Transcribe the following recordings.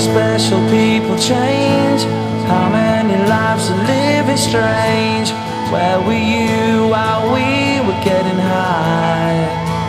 special people change? How many lives are living strange? Where were you while we were getting high?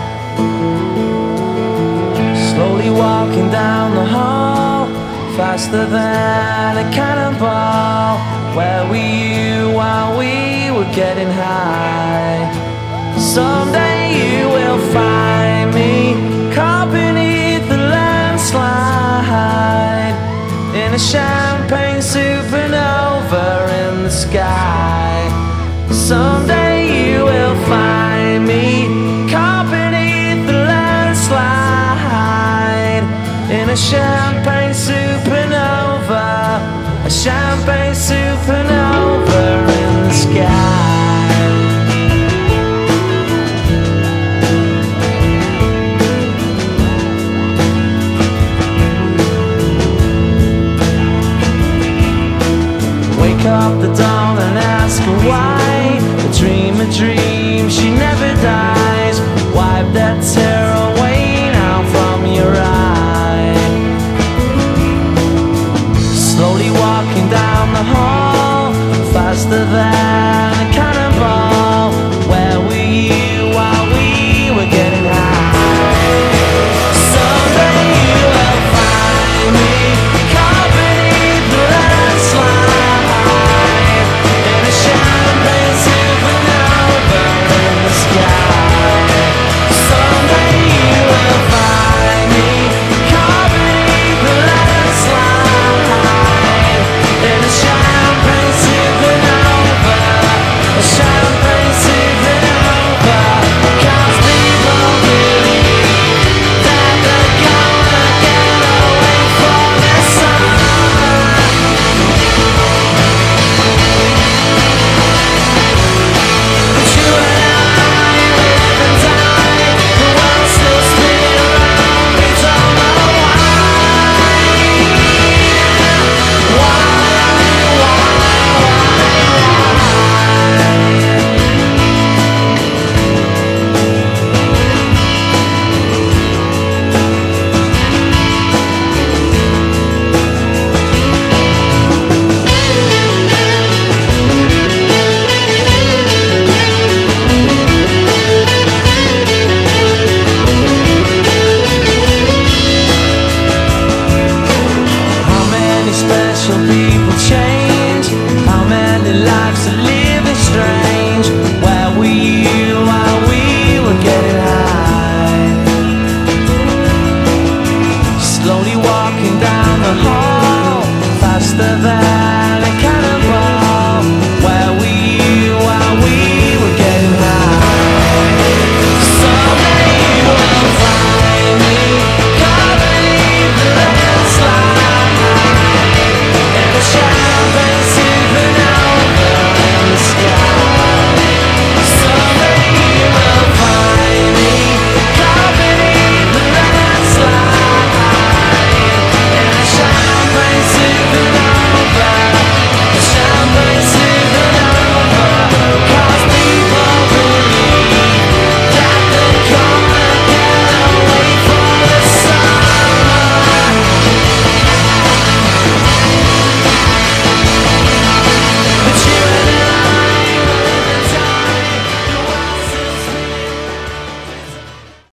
Slowly walking down the hall, faster than a cannonball. Where were you while we were getting high? Someday you will find me caught beneath the landslide, in a champagne supernova in the sky. Someday you will find me caught beneath the landslide, in a champagne supernova, a champagne supernova in the sky. Wake up the dawn and ask her why. A dream, she never dies. Wipe that tear away now from your eye. Slowly walking down the hall, faster than a cannonball. Where were you while we were getting high? Someday you will find me caught beneath the landslide, in a champagne supernova in the sky. Someday you will find me caught beneath the landslide, in a champagne supernova, a champagne supernova. 'Cause people believe that they're gonna get away from the sun. But you and I live and die, the world still spinning around, we don't know why. How many special people change? How many lives are living strange? Where were you while we were getting high? Slowly walking down the hall, faster than